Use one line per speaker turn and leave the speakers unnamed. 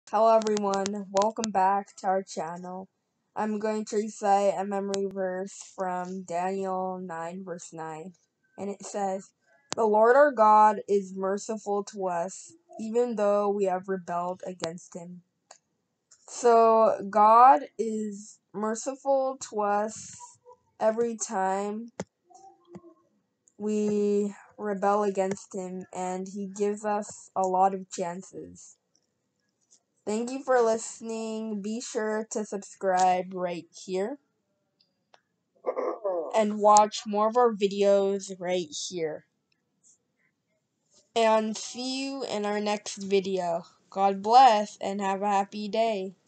Hello everyone, welcome back to our channel. I'm going to recite a memory verse from Daniel 9 verse 9. And it says, "The Lord our God is merciful to us, even though we have rebelled against him." So God is merciful to us every time we rebel against him, and he gives us a lot of chances. Thank you for listening. Be sure to subscribe right here and watch more of our videos right here. And see you in our next video. God bless and have a happy day.